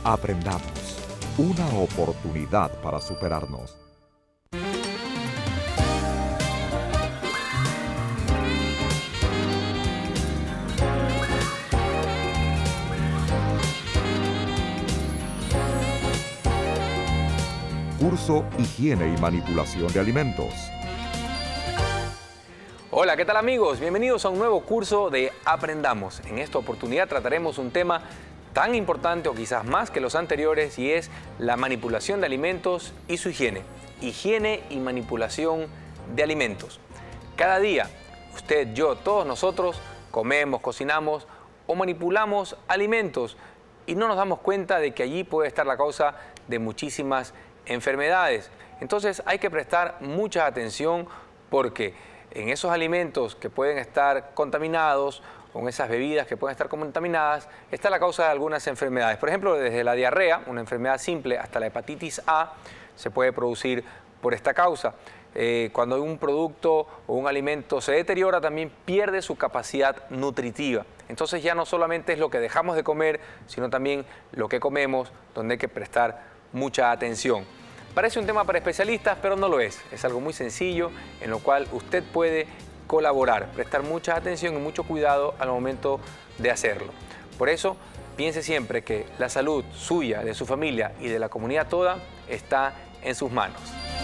Aprendamos. Una oportunidad para superarnos. Curso Higiene y Manipulación de Alimentos. Hola, ¿qué tal amigos? Bienvenidos a un nuevo curso de Aprendamos. En esta oportunidad trataremos un tema tan importante o quizás más que los anteriores y es la manipulación de alimentos y su higiene. Higiene y manipulación de alimentos. Cada día, usted, yo, todos nosotros comemos, cocinamos o manipulamos alimentos y no nos damos cuenta de que allí puede estar la causa de muchísimas enfermedades. Entonces hay que prestar mucha atención porque en esos alimentos que pueden estar contaminados o en esas bebidas que pueden estar contaminadas está la causa de algunas enfermedades. Por ejemplo, desde la diarrea, una enfermedad simple, hasta la hepatitis A se puede producir por esta causa. Cuando un producto o un alimento se deteriora, también pierde su capacidad nutritiva. Entonces ya no solamente es lo que dejamos de comer, sino también lo que comemos, donde hay que prestar mucha atención. Parece un tema para especialistas, pero no lo es. Es algo muy sencillo en lo cual usted puede colaborar, prestar mucha atención y mucho cuidado al momento de hacerlo. Por eso, piense siempre que la salud suya, de su familia y de la comunidad toda está en sus manos.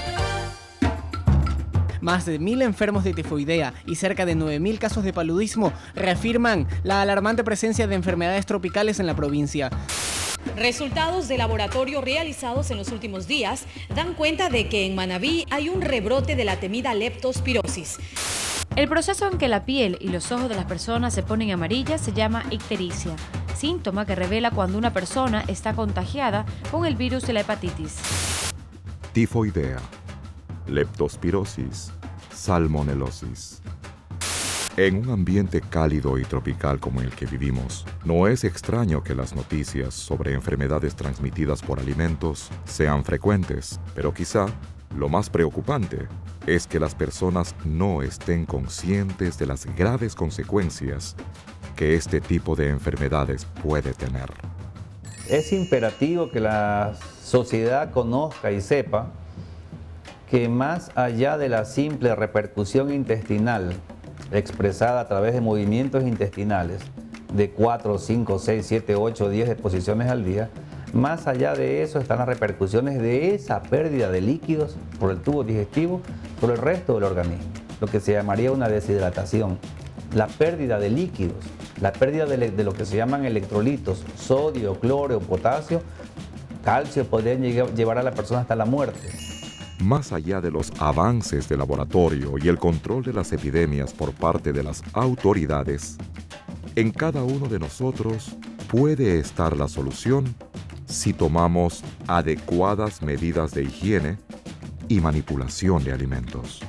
Más de 1.000 enfermos de tifoidea y cerca de 9.000 casos de paludismo reafirman la alarmante presencia de enfermedades tropicales en la provincia. Resultados de laboratorio realizados en los últimos días dan cuenta de que en Manabí hay un rebrote de la temida leptospirosis. El proceso en que la piel y los ojos de las personas se ponen amarillas se llama ictericia, síntoma que revela cuando una persona está contagiada con el virus de la hepatitis. Tifoidea, leptospirosis, salmonelosis. En un ambiente cálido y tropical como el que vivimos, no es extraño que las noticias sobre enfermedades transmitidas por alimentos sean frecuentes, pero quizá lo más preocupante es que las personas no estén conscientes de las graves consecuencias que este tipo de enfermedades puede tener. Es imperativo que la sociedad conozca y sepa que más allá de la simple repercusión intestinal expresada a través de movimientos intestinales de 4, 5, 6, 7, 8, 10 exposiciones al día, más allá de eso están las repercusiones de esa pérdida de líquidos por el tubo digestivo por el resto del organismo, lo que se llamaría una deshidratación, la pérdida de líquidos, la pérdida de lo que se llaman electrolitos, sodio, cloro, potasio, calcio, podrían llevar a la persona hasta la muerte. Más allá de los avances de laboratorio y el control de las epidemias por parte de las autoridades, en cada uno de nosotros puede estar la solución si tomamos adecuadas medidas de higiene y manipulación de alimentos.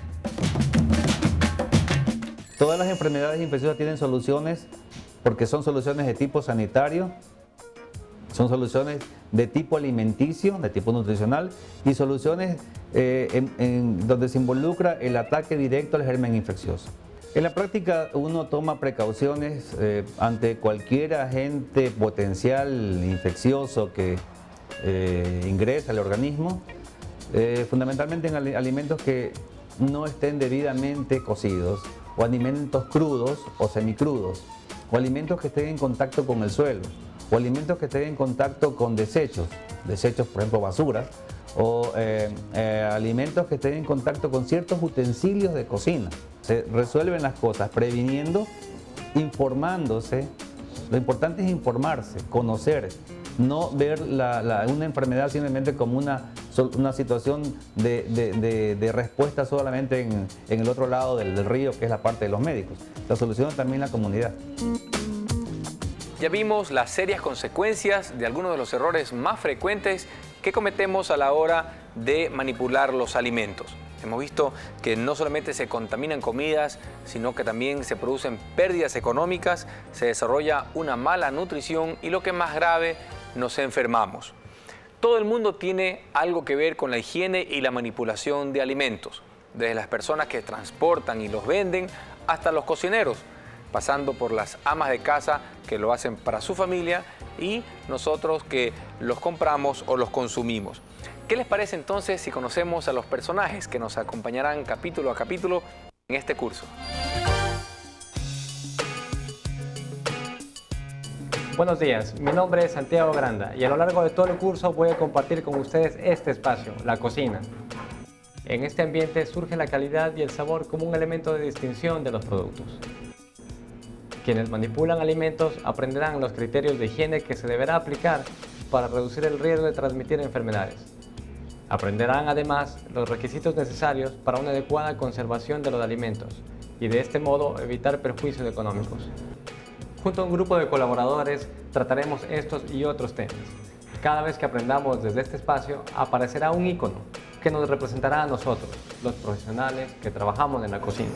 Todas las enfermedades infecciosas tienen soluciones porque son soluciones de tipo sanitario, son soluciones de tipo alimenticio, de tipo nutricional y soluciones donde se involucra el ataque directo al germen infeccioso. En la práctica uno toma precauciones ante cualquier agente potencial infeccioso que ingresa al organismo, fundamentalmente en alimentos que no estén debidamente cocidos, o alimentos crudos o semicrudos, o alimentos que estén en contacto con el suelo, o alimentos que estén en contacto con desechos, por ejemplo basura, o alimentos que estén en contacto con ciertos utensilios de cocina. Se resuelven las cosas previniendo, informándose. Lo importante es informarse, conocer, no ver una enfermedad simplemente como una situación de respuesta solamente en el otro lado del río, que es la parte de los médicos. La solución es también la comunidad. Ya vimos las serias consecuencias de algunos de los errores más frecuentes que cometemos a la hora de manipular los alimentos. Hemos visto que no solamente se contaminan comidas, sino que también se producen pérdidas económicas, se desarrolla una mala nutrición y lo que es más grave, nos enfermamos. Todo el mundo tiene algo que ver con la higiene y la manipulación de alimentos, desde las personas que transportan y los venden hasta los cocineros. pasando por las amas de casa que lo hacen para su familia y nosotros que los compramos o los consumimos. ¿Qué les parece entonces si conocemos a los personajes que nos acompañarán capítulo a capítulo en este curso? Buenos días, mi nombre es Santiago Granda y a lo largo de todo el curso voy a compartir con ustedes este espacio, la cocina. En este ambiente surge la calidad y el sabor como un elemento de distinción de los productos. Quienes manipulan alimentos aprenderán los criterios de higiene que se deberá aplicar para reducir el riesgo de transmitir enfermedades. Aprenderán además los requisitos necesarios para una adecuada conservación de los alimentos y de este modo evitar perjuicios económicos. Junto a un grupo de colaboradores trataremos estos y otros temas. Cada vez que aprendamos desde este espacio aparecerá un icono que nos representará a nosotros, los profesionales que trabajamos en la cocina.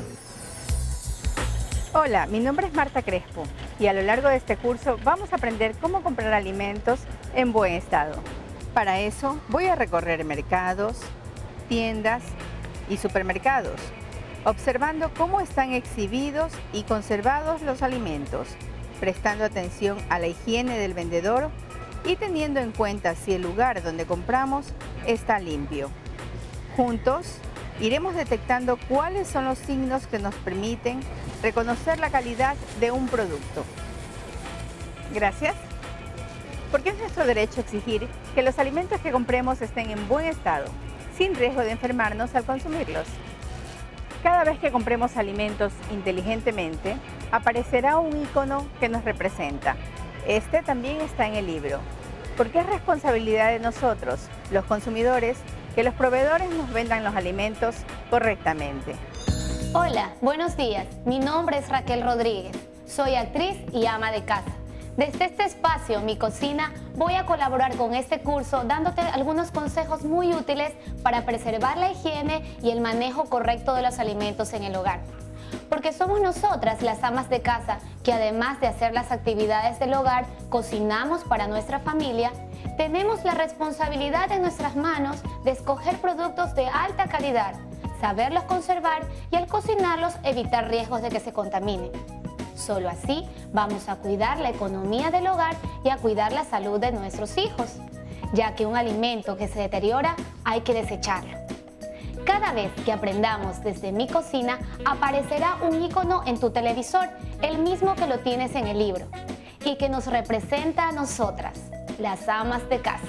Hola, mi nombre es Marta Crespo y a lo largo de este curso vamos a aprender cómo comprar alimentos en buen estado. Para eso voy a recorrer mercados, tiendas y supermercados, observando cómo están exhibidos y conservados los alimentos, prestando atención a la higiene del vendedor y teniendo en cuenta si el lugar donde compramos está limpio. Juntos iremos detectando cuáles son los signos que nos permiten reconocer la calidad de un producto. Gracias. Porque es nuestro derecho exigir que los alimentos que compremos estén en buen estado, sin riesgo de enfermarnos al consumirlos. Cada vez que compremos alimentos inteligentemente, aparecerá un icono que nos representa. Este también está en el libro, porque es responsabilidad de nosotros, los consumidores, que los proveedores nos vendan los alimentos correctamente. Hola, buenos días. Mi nombre es Raquel Rodríguez. Soy actriz y ama de casa. Desde este espacio, Mi Cocina, voy a colaborar con este curso dándote algunos consejos muy útiles para preservar la higiene y el manejo correcto de los alimentos en el hogar. Porque somos nosotras, las amas de casa, que además de hacer las actividades del hogar, cocinamos para nuestra familia, tenemos la responsabilidad en nuestras manos de escoger productos de alta calidad, saberlos conservar y al cocinarlos evitar riesgos de que se contaminen. Solo así vamos a cuidar la economía del hogar y a cuidar la salud de nuestros hijos, ya que un alimento que se deteriora hay que desecharlo. Cada vez que aprendamos desde Mi Cocina, aparecerá un icono en tu televisor, el mismo que lo tienes en el libro, y que nos representa a nosotras, las amas de casa.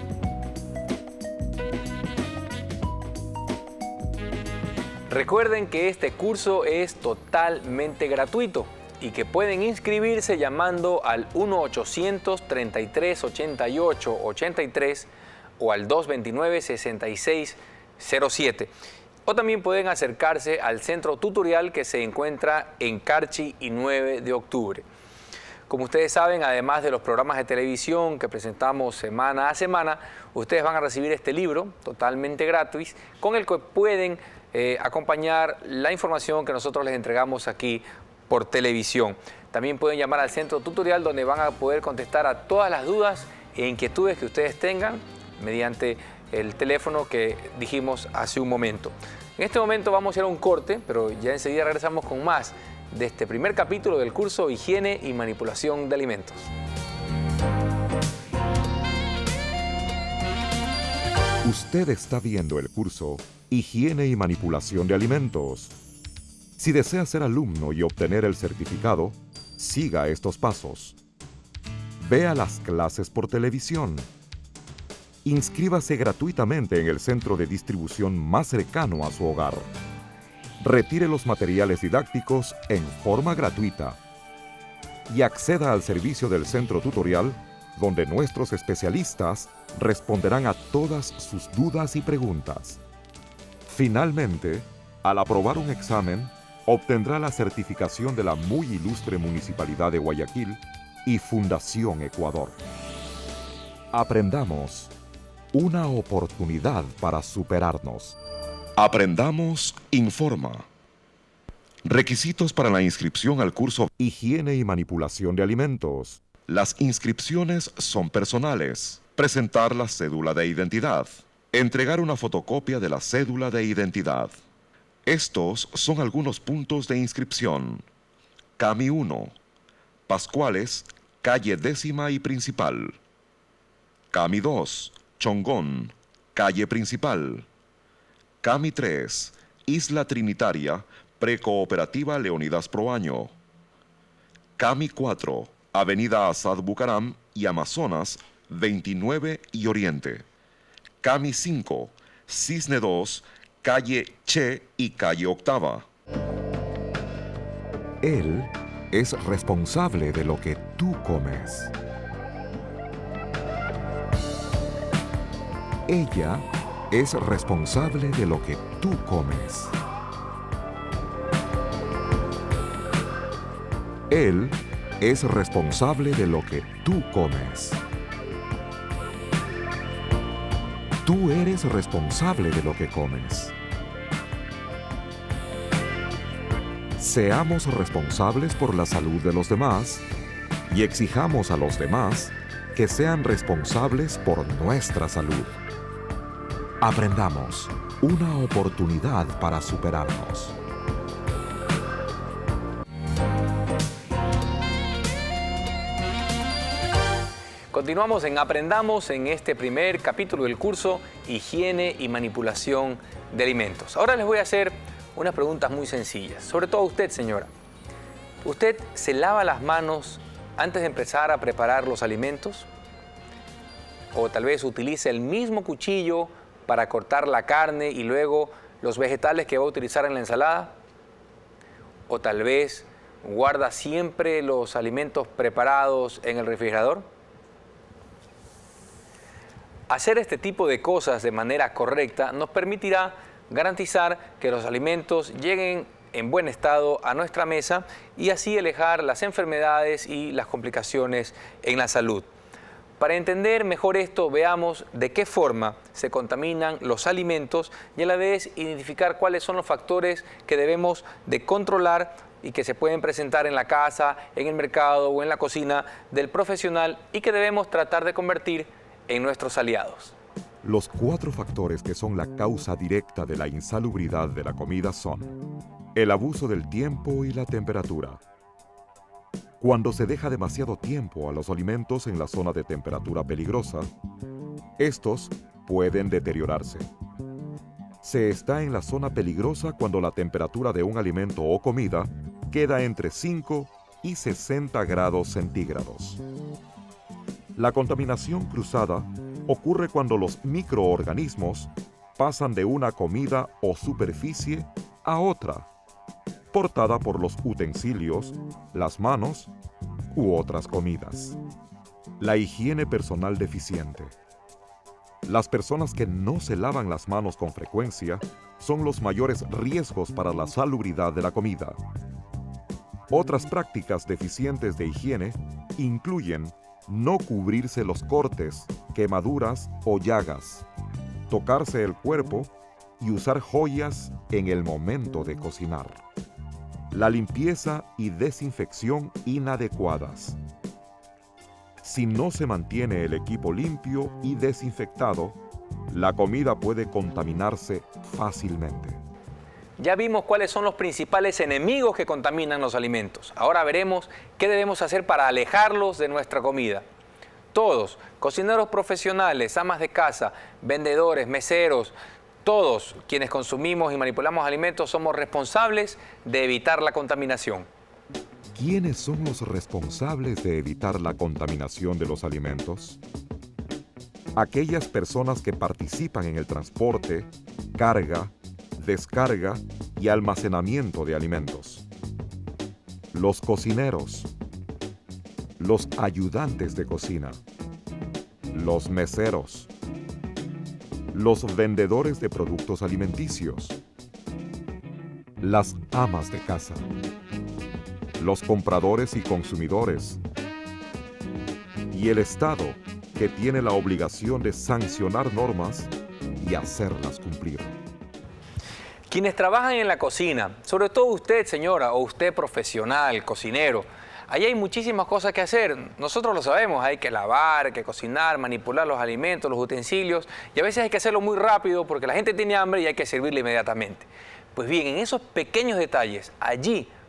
Recuerden que este curso es totalmente gratuito y que pueden inscribirse llamando al 1-800-33-88-83 o al 229-6607. O también pueden acercarse al centro tutorial que se encuentra en Carchi y 9 de octubre. Como ustedes saben, además de los programas de televisión que presentamos semana a semana, ustedes van a recibir este libro totalmente gratis con el que pueden acompañar la información que nosotros les entregamos aquí por televisión. También pueden llamar al centro tutorial donde van a poder contestar a todas las dudas e inquietudes que ustedes tengan mediante el teléfono que dijimos hace un momento. En este momento vamos a ir a un corte, pero ya enseguida regresamos con más de este primer capítulo del curso Higiene y Manipulación de Alimentos. Usted está viendo el curso Higiene y Manipulación de Alimentos. Si desea ser alumno y obtener el certificado, siga estos pasos. Vea las clases por televisión. Inscríbase gratuitamente en el centro de distribución más cercano a su hogar. Retire los materiales didácticos en forma gratuita. Y acceda al servicio del centro tutorial, donde nuestros especialistas responderán a todas sus dudas y preguntas. Finalmente, al aprobar un examen, obtendrá la certificación de la muy ilustre Municipalidad de Guayaquil y Fundación Ecuador. Aprendamos, una oportunidad para superarnos. Aprendamos informa. Requisitos para la inscripción al curso Higiene y Manipulación de Alimentos. Las inscripciones son personales. Presentar la cédula de identidad. Entregar una fotocopia de la cédula de identidad. Estos son algunos puntos de inscripción. Cami 1, Pascuales, calle 10ª y Principal. Cami 2, Chongón, calle Principal. Cami 3, Isla Trinitaria, Precooperativa Leonidas Proaño. Cami 4, Avenida Asad Bucaram y Amazonas, 29 y Oriente. Cami 5, Cisne 2, calle Che y calle Octava. Él es responsable de lo que tú comes. Ella es responsable de lo que tú comes. Él es responsable de lo que tú comes. Tú eres responsable de lo que comes. Seamos responsables por la salud de los demás y exijamos a los demás que sean responsables por nuestra salud. Aprendamos, una oportunidad para superarnos. Continuamos en Aprendamos en este primer capítulo del curso Higiene y Manipulación de Alimentos. Ahora les voy a hacer unas preguntas muy sencillas, sobre todo a usted, señora. ¿Usted se lava las manos antes de empezar a preparar los alimentos? ¿O tal vez utiliza el mismo cuchillo para cortar la carne y luego los vegetales que va a utilizar en la ensalada? ¿O tal vez guarda siempre los alimentos preparados en el refrigerador? Hacer este tipo de cosas de manera correcta nos permitirá garantizar que los alimentos lleguen en buen estado a nuestra mesa y así alejar las enfermedades y las complicaciones en la salud. Para entender mejor esto, veamos de qué forma se contaminan los alimentos y a la vez identificar cuáles son los factores que debemos de controlar y que se pueden presentar en la casa, en el mercado o en la cocina del profesional y que debemos tratar de convertir en nuestros aliados. Los 4 factores que son la causa directa de la insalubridad de la comida son el abuso del tiempo y la temperatura. Cuando se deja demasiado tiempo a los alimentos en la zona de temperatura peligrosa, estos pueden deteriorarse. Se está en la zona peligrosa cuando la temperatura de un alimento o comida queda entre 5 y 60 grados centígrados. La contaminación cruzada ocurre cuando los microorganismos pasan de una comida o superficie a otra, portada por los utensilios, las manos u otras comidas. La higiene personal deficiente. Las personas que no se lavan las manos con frecuencia son los mayores riesgos para la salubridad de la comida. Otras prácticas deficientes de higiene incluyen no cubrirse los cortes, quemaduras o llagas, tocarse el cuerpo y usar joyas en el momento de cocinar. La limpieza y desinfección inadecuadas. Si no se mantiene el equipo limpio y desinfectado, la comida puede contaminarse fácilmente. Ya vimos cuáles son los principales enemigos que contaminan los alimentos. Ahora veremos qué debemos hacer para alejarlos de nuestra comida. Todos, cocineros profesionales, amas de casa, vendedores, meseros, todos quienes consumimos y manipulamos alimentos somos responsables de evitar la contaminación. ¿Quiénes son los responsables de evitar la contaminación de los alimentos? Aquellas personas que participan en el transporte, carga, descarga y almacenamiento de alimentos. Los cocineros, los ayudantes de cocina, los meseros, los vendedores de productos alimenticios, las amas de casa, los compradores y consumidores, y el Estado, que tiene la obligación de sancionar normas y hacerlas cumplir. Quienes trabajan en la cocina, sobre todo usted, señora, o usted profesional, cocinero, ahí hay muchísimas cosas que hacer. Nosotros lo sabemos, hay que lavar, hay que cocinar, manipular los alimentos, los utensilios, y a veces hay que hacerlo muy rápido porque la gente tiene hambre y hay que servirle inmediatamente. Pues bien, en esos pequeños detalles, allí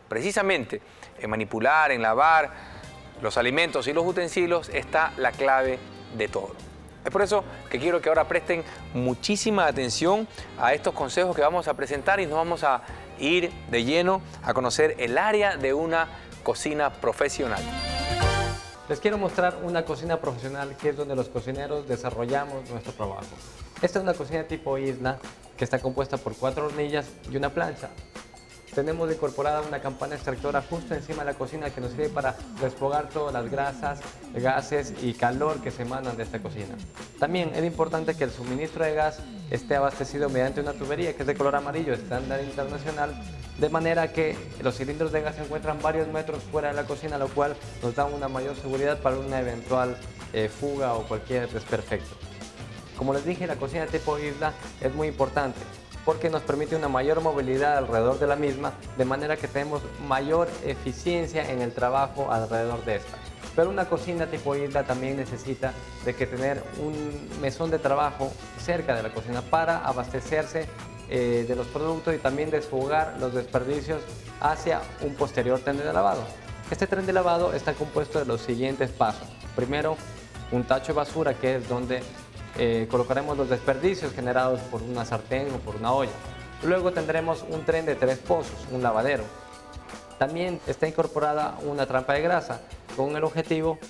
precisamente en manipular, en lavar los alimentos y los utensilios está la clave de todo. Es por eso que quiero que ahora presten muchísima atención a estos consejos que vamos a presentar y nos vamos a ir de lleno a conocer el área de una cocina profesional. Les quiero mostrar una cocina profesional que es donde los cocineros desarrollamos nuestro trabajo. Esta es una cocina tipo isla que está compuesta por 4 hornillas y una plancha. Tenemos incorporada una campana extractora justo encima de la cocina que nos sirve para desfogar todas las grasas, gases y calor que se emanan de esta cocina. También es importante que el suministro de gas esté abastecido mediante una tubería que es de color amarillo, estándar internacional, de manera que los cilindros de gas se encuentran varios metros fuera de la cocina, lo cual nos da una mayor seguridad para una eventual fuga o cualquier desperfecto. Como les dije, la cocina tipo isla es muy importante porque nos permite una mayor movilidad alrededor de la misma, de manera que tenemos mayor eficiencia en el trabajo alrededor de esta. Pero una cocina tipo isla también necesita de que tener un mesón de trabajo cerca de la cocina para abastecerse de los productos y también desfogar los desperdicios hacia un posterior tren de lavado. Este tren de lavado está compuesto de los siguientes pasos. Primero, un tacho de basura, que es donde colocaremos los desperdicios generados por una sartén o por una olla. Luego tendremos un tren de 3 pozos, un lavadero. También está incorporada una trampa de grasa con el objetivo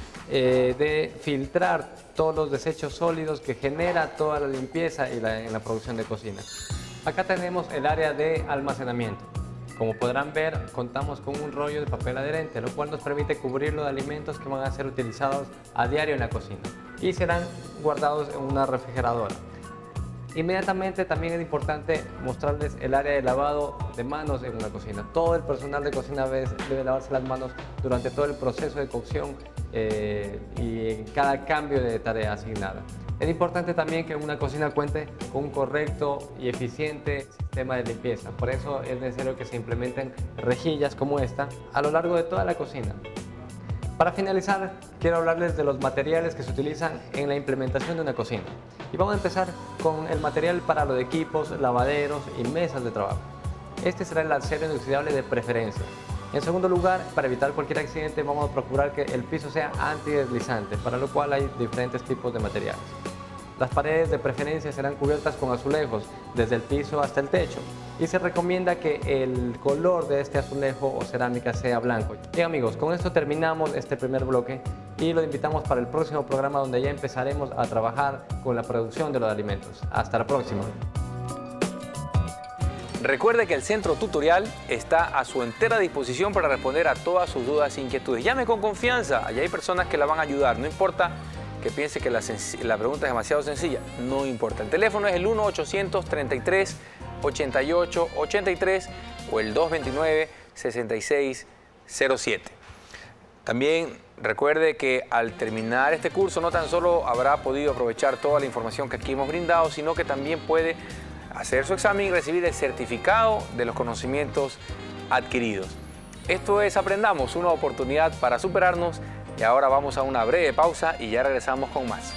de filtrar todos los desechos sólidos que genera toda la limpieza y en la producción de cocina. Acá tenemos el área de almacenamiento. Como podrán ver, contamos con un rollo de papel adherente, lo cual nos permite cubrirlo de alimentos que van a ser utilizados a diario en la cocina y serán guardados en una refrigeradora. Inmediatamente también es importante mostrarles el área de lavado de manos en una cocina. Todo el personal de cocina debe lavarse las manos durante todo el proceso de cocción y en cada cambio de tarea asignada. Es importante también que una cocina cuente con un correcto y eficiente sistema de limpieza. Por eso es necesario que se implementen rejillas como esta a lo largo de toda la cocina. Para finalizar, quiero hablarles de los materiales que se utilizan en la implementación de una cocina. Y vamos a empezar con el material para los equipos, lavaderos y mesas de trabajo. Este será el acero inoxidable de preferencia. En segundo lugar, para evitar cualquier accidente, vamos a procurar que el piso sea antideslizante, para lo cual hay diferentes tipos de materiales. Las paredes de preferencia serán cubiertas con azulejos, desde el piso hasta el techo, y se recomienda que el color de este azulejo o cerámica sea blanco. Bien amigos, con esto terminamos este primer bloque y los invitamos para el próximo programa donde ya empezaremos a trabajar con la producción de los alimentos. Hasta la próxima. Recuerde que el centro tutorial está a su entera disposición para responder a todas sus dudas e inquietudes. Llame con confianza, allá hay personas que la van a ayudar, no importa que piense que la pregunta es demasiado sencilla, no importa. El teléfono es el 1-800-33-88-83 o el 229-6607. También recuerde que al terminar este curso no tan solo habrá podido aprovechar toda la información que aquí hemos brindado, sino que también puede hacer su examen y recibir el certificado de los conocimientos adquiridos. Esto es Aprendamos, una oportunidad para superarnos. Y ahora vamos a una breve pausa y ya regresamos con más.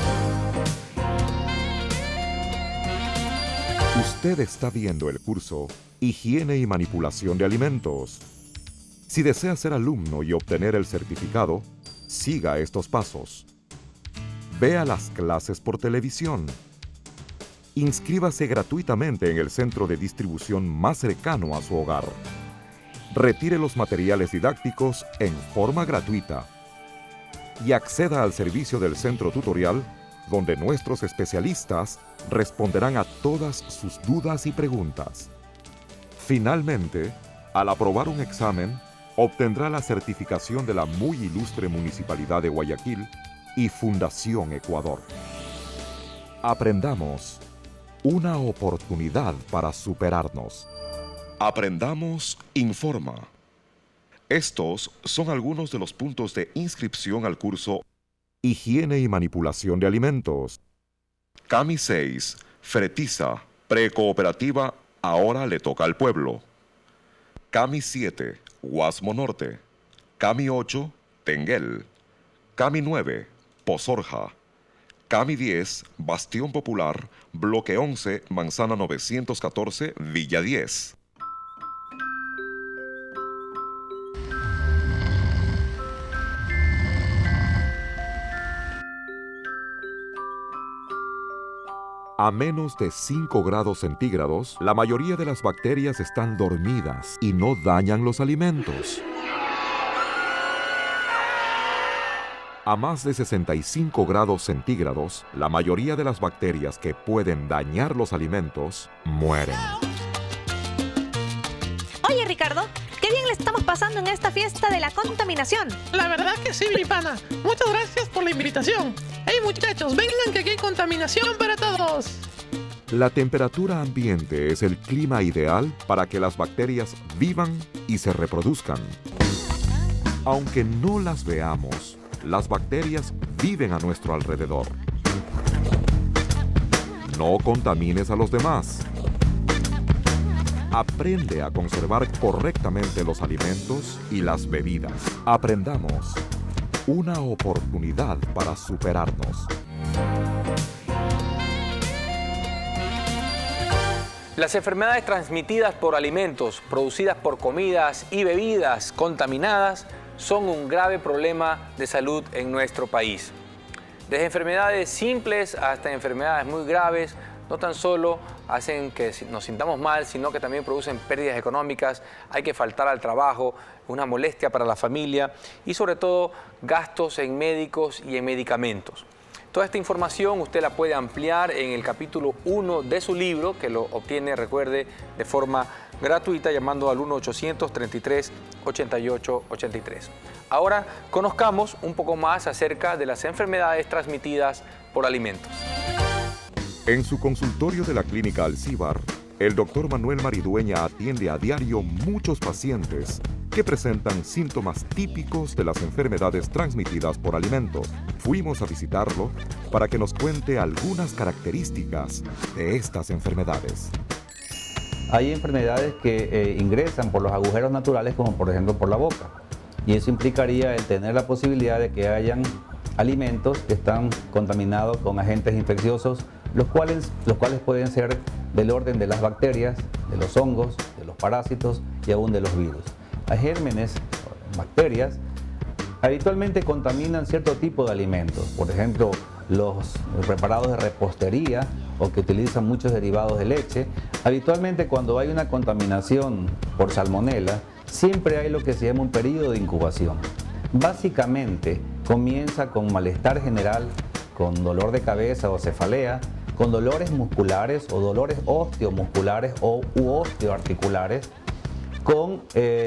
Usted está viendo el curso Higiene y Manipulación de Alimentos. Si desea ser alumno y obtener el certificado, siga estos pasos. Vea las clases por televisión. Inscríbase gratuitamente en el centro de distribución más cercano a su hogar. Retire los materiales didácticos en forma gratuita. Y acceda al servicio del centro tutorial, donde nuestros especialistas responderán a todas sus dudas y preguntas. Finalmente, al aprobar un examen, obtendrá la certificación de la muy ilustre Municipalidad de Guayaquil y Fundación Ecuador. Aprendamos, una oportunidad para superarnos. Aprendamos informa. Estos son algunos de los puntos de inscripción al curso Higiene y Manipulación de Alimentos. CAMI 6, Fretiza, Precooperativa, ahora le toca al pueblo. CAMI 7, Guasmo Norte. CAMI 8, Tenguel. CAMI 9, Pozorja. CAMI 10, Bastión Popular, Bloque 11, Manzana 914, Villa 10. A menos de 5 grados centígrados, la mayoría de las bacterias están dormidas y no dañan los alimentos. A más de 65 grados centígrados, la mayoría de las bacterias que pueden dañar los alimentos mueren. Oye, Ricardo, qué bien le estamos pasando en esta fiesta de la contaminación. La verdad que sí, mi pana. Muchas gracias por la invitación. Hey, muchachos, vengan que aquí hay contaminación para todos. La temperatura ambiente es el clima ideal para que las bacterias vivan y se reproduzcan. Aunque no las veamos, las bacterias viven a nuestro alrededor. No contamines a los demás. Aprende a conservar correctamente los alimentos y las bebidas. Aprendamos. Una oportunidad para superarnos. Las enfermedades transmitidas por alimentos, producidas por comidas y bebidas contaminadas, son un grave problema de salud en nuestro país. Desde enfermedades simples hasta enfermedades muy graves, no tan solo hacen que nos sintamos mal, sino que también producen pérdidas económicas, hay que faltar al trabajo, una molestia para la familia y sobre todo gastos en médicos y en medicamentos. Toda esta información usted la puede ampliar en el capítulo 1 de su libro, que lo obtiene, recuerde, de forma gratuita llamando al 1-833-8883. Ahora conozcamos un poco más acerca de las enfermedades transmitidas por alimentos. En su consultorio de la Clínica Alcíbar, el doctor Manuel Maridueña atiende a diario muchos pacientes que presentan síntomas típicos de las enfermedades transmitidas por alimentos. Fuimos a visitarlo para que nos cuente algunas características de estas enfermedades. Hay enfermedades que ingresan por los agujeros naturales, como por ejemplo por la boca. Y eso implicaría el tener la posibilidad de que hayan alimentos que están contaminados con agentes infecciosos, los cuales pueden ser del orden de las bacterias, de los hongos, de los parásitos y aún de los virus. Hay gérmenes, bacterias, habitualmente contaminan cierto tipo de alimentos, por ejemplo, los preparados de repostería o que utilizan muchos derivados de leche. Habitualmente cuando hay una contaminación por salmonela, siempre hay lo que se llama un periodo de incubación. Básicamente comienza con malestar general, con dolor de cabeza o cefalea, con dolores musculares o dolores osteomusculares u osteoarticulares, con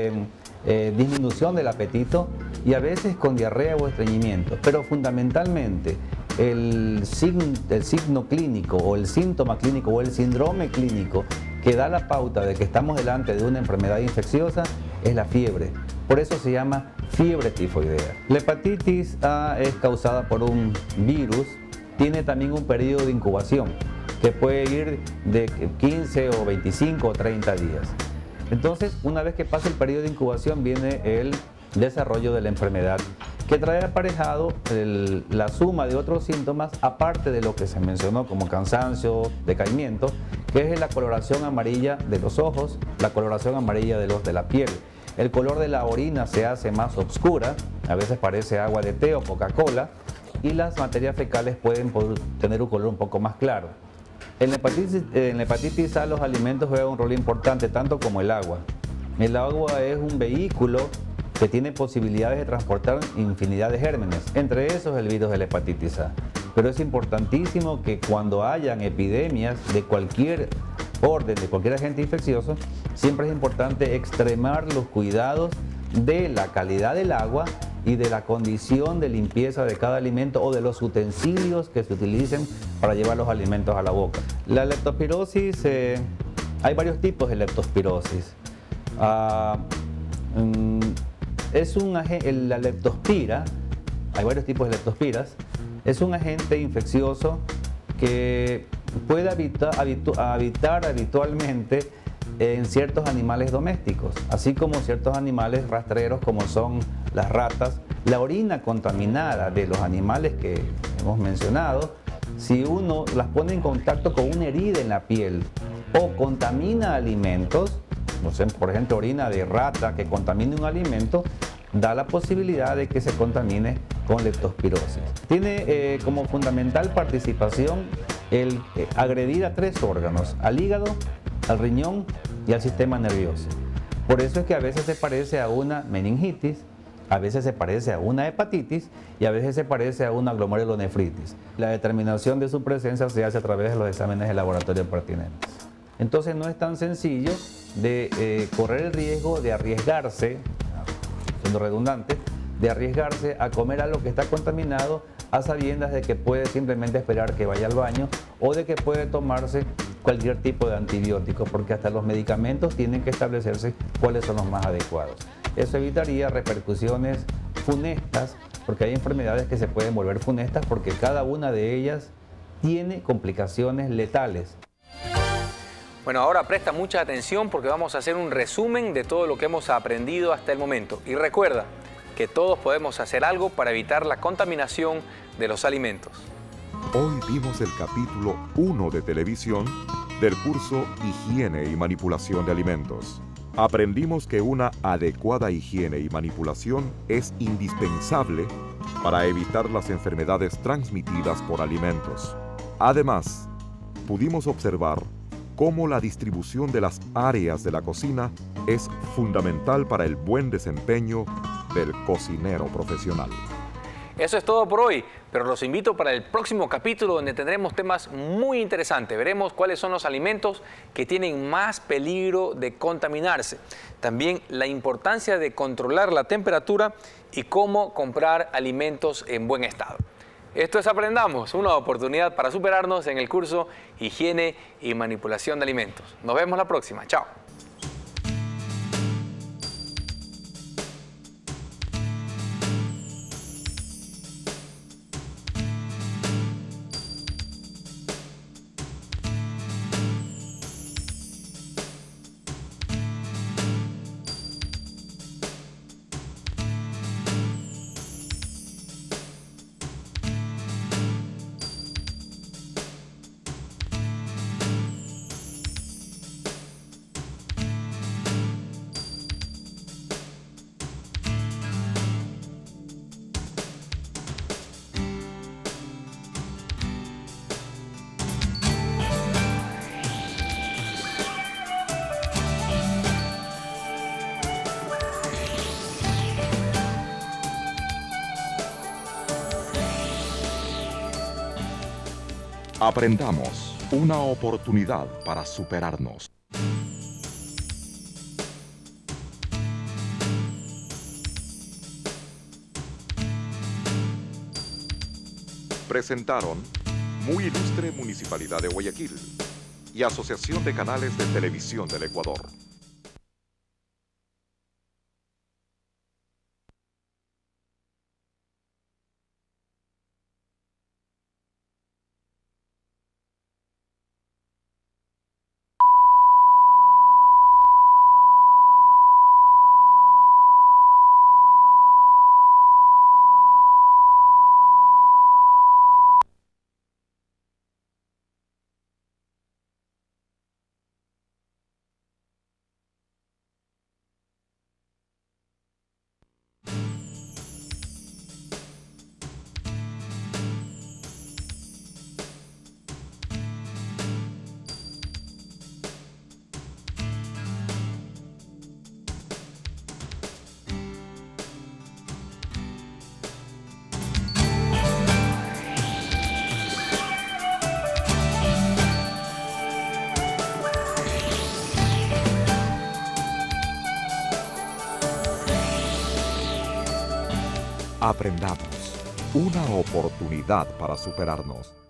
disminución del apetito y a veces con diarrea o estreñimiento. Pero fundamentalmente el signo clínico o el síntoma clínico o el síndrome clínico que da la pauta de que estamos delante de una enfermedad infecciosa es la fiebre. Por eso se llama fiebre tifoidea. La hepatitis A es causada por un virus, tiene también un periodo de incubación que puede ir de 15 o 25 o 30 días. Entonces, una vez que pasa el periodo de incubación viene el desarrollo de la enfermedad, que trae aparejado la suma de otros síntomas, aparte de lo que se mencionó como cansancio, decaimiento, que es la coloración amarilla de los ojos, la coloración amarilla de la piel. El color de la orina se hace más oscura, a veces parece agua de té o Coca-Cola, y las materias fecales pueden tener un color un poco más claro. En la hepatitis A los alimentos juegan un rol importante, tanto como el agua. El agua es un vehículo que tiene posibilidades de transportar infinidad de gérmenes, entre esos el virus de la hepatitis A. Pero es importantísimo que cuando hayan epidemias de cualquier orden, de cualquier agente infeccioso, siempre es importante extremar los cuidados de la calidad del agua y de la condición de limpieza de cada alimento o de los utensilios que se utilicen para llevar los alimentos a la boca. La leptospirosis, hay varios tipos de leptospirosis. La leptospira, hay varios tipos de leptospiras, es un agente infeccioso que puede habitar habitualmente en ciertos animales domésticos, así como ciertos animales rastreros como son las ratas. La orina contaminada de los animales que hemos mencionado, si uno las pone en contacto con una herida en la piel o contamina alimentos, no sé, por ejemplo, orina de rata que contamine un alimento, da la posibilidad de que se contamine con leptospirosis. Tiene como fundamental participación el agredir a 3 órganos, al hígado, al riñón y al sistema nervioso. Por eso es que a veces se parece a una meningitis, a veces se parece a una hepatitis y a veces se parece a una glomerulonefritis. La determinación de su presencia se hace a través de los exámenes de laboratorio pertinentes. Entonces no es tan sencillo de correr el riesgo de arriesgarse, siendo redundante, de arriesgarse a comer algo que está contaminado a sabiendas de que puede simplemente esperar que vaya al baño o de que puede tomarse cualquier tipo de antibiótico, porque hasta los medicamentos tienen que establecerse cuáles son los más adecuados. Eso evitaría repercusiones funestas, porque hay enfermedades que se pueden volver funestas porque cada una de ellas tiene complicaciones letales. Bueno, ahora presta mucha atención porque vamos a hacer un resumen de todo lo que hemos aprendido hasta el momento. Y recuerda que todos podemos hacer algo para evitar la contaminación de los alimentos. Hoy vimos el capítulo 1 de televisión del curso Higiene y Manipulación de Alimentos. Aprendimos que una adecuada higiene y manipulación es indispensable para evitar las enfermedades transmitidas por alimentos. Además, pudimos observar cómo la distribución de las áreas de la cocina es fundamental para el buen desempeño del cocinero profesional. Eso es todo por hoy, pero los invito para el próximo capítulo donde tendremos temas muy interesantes. Veremos cuáles son los alimentos que tienen más peligro de contaminarse. También la importancia de controlar la temperatura y cómo comprar alimentos en buen estado. Esto es Aprendamos, una oportunidad para superarnos en el curso Higiene y Manipulación de Alimentos. Nos vemos la próxima. Chao. Aprendamos, una oportunidad para superarnos. Presentaron Muy Ilustre Municipalidad de Guayaquil y Asociación de Canales de Televisión del Ecuador. Aprendamos, una oportunidad para superarnos.